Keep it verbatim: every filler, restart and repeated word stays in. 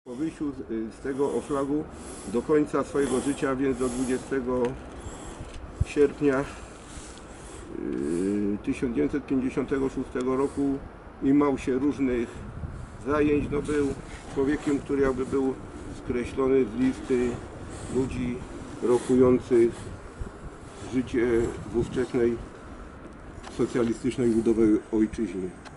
Po wyjściu z, z tego oflagu do końca swojego życia, więc do dwudziestego sierpnia tysiąc dziewięćset pięćdziesiątego szóstego roku imał się różnych zajęć. No, był człowiekiem, który jakby był skreślony z listy ludzi rokujących życie w ówczesnej socjalistycznej ludowej ojczyźnie.